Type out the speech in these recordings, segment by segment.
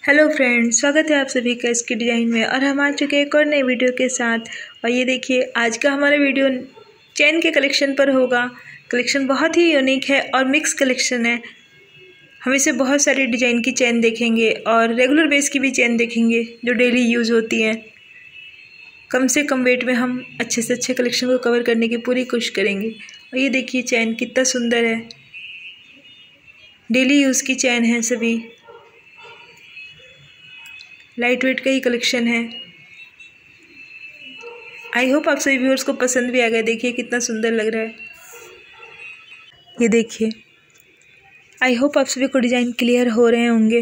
Hello friends, स्वागत है आप सभी का इसके डिज़ाइन में। और हम आ चुके हैं एक और नई वीडियो के साथ। और ये देखिए, आज का हमारा वीडियो चेन के कलेक्शन पर होगा। कलेक्शन बहुत ही यूनिक है और मिक्स कलेक्शन है। हम इसे बहुत सारे डिज़ाइन की चेन देखेंगे और रेगुलर बेस की भी चेन देखेंगे जो डेली यूज़ होती हैं। कम से कम वेट में हम अच्छे से अच्छे कलेक्शन को कवर करने की पूरी कोशिश करेंगे। और ये देखिए, चेन कितना सुंदर है। डेली यूज़ की चेन है, सभी लाइट वेट का ही कलेक्शन है। आई होप आप सभी व्यूअर्स को पसंद भी आ गया। देखिए कितना सुंदर लग रहा है। ये देखिए, आई होप आप सभी को डिज़ाइन क्लियर हो रहे होंगे।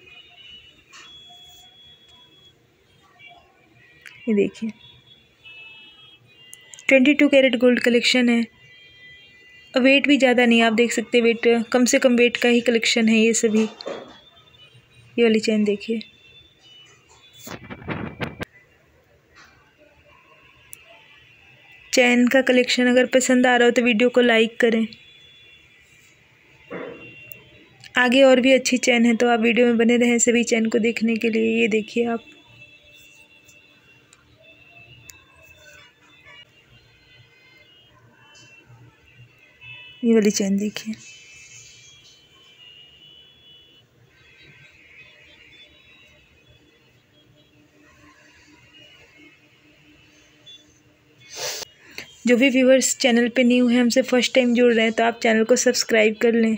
ये देखिए, 22 कैरेट गोल्ड कलेक्शन है। वेट भी ज़्यादा नहीं, आप देख सकते वेट कम से कम वेट का ही कलेक्शन है ये सभी। ये वाली चेन देखिए, चैन का कलेक्शन अगर पसंद आ रहा हो तो वीडियो को लाइक करें। आगे और भी अच्छी चैन है तो आप वीडियो में बने रहें सभी चैन को देखने के लिए। ये देखिए आप, ये वाली चैन देखिए, जो भी व्यूअर्स चैनल पे न्यू है, हमसे फर्स्ट टाइम जुड़ रहे हैं, तो आप चैनल को सब्सक्राइब कर लें।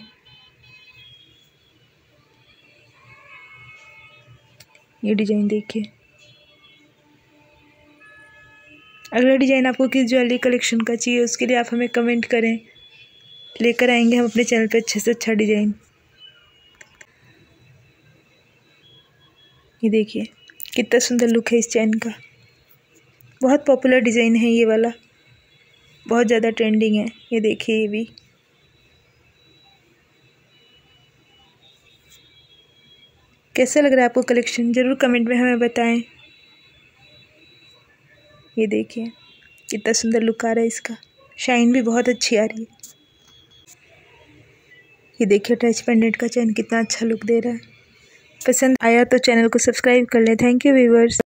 ये डिज़ाइन देखिए। अगला डिज़ाइन आपको किस ज्वेलरी कलेक्शन का चाहिए उसके लिए आप हमें कमेंट करें, लेकर आएंगे हम अपने चैनल पे अच्छे से अच्छा डिज़ाइन। ये देखिए कितना सुंदर लुक है इस चैन का। बहुत पॉपुलर डिज़ाइन है ये वाला, बहुत ज़्यादा ट्रेंडिंग है। ये देखिए, ये भी कैसा लग रहा है आपको कलेक्शन, ज़रूर कमेंट में हमें बताएं। ये देखिए कितना सुंदर लुक आ रहा है इसका, शाइन भी बहुत अच्छी आ रही है। ये देखिए, टच पेंडेंट का चैन कितना अच्छा लुक दे रहा है। पसंद आया तो चैनल को सब्सक्राइब कर लें। Thank you viewers.